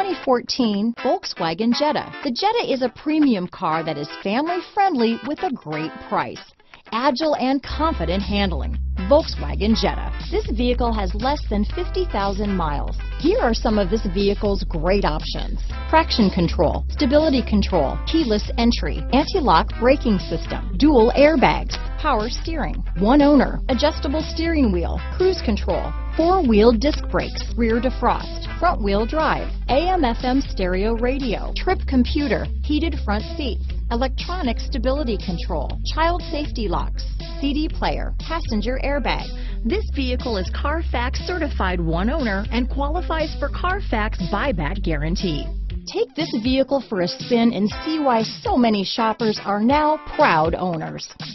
2014 Volkswagen Jetta. The Jetta is a premium car that is family-friendly with a great price. Agile and confident handling. Volkswagen Jetta. This vehicle has less than 50,000 miles. Here are some of this vehicle's great options: traction control, stability control, keyless entry, anti-lock braking system, dual airbags, power steering, one owner, adjustable steering wheel, cruise control, four-wheel disc brakes, rear defrost, front-wheel drive, AM/FM stereo radio, trip computer, heated front seats, electronic stability control, child safety locks, CD player, passenger airbag. This vehicle is CARFAX certified one owner and qualifies for CARFAX buyback guarantee. Take this vehicle for a spin and see why so many shoppers are now proud owners.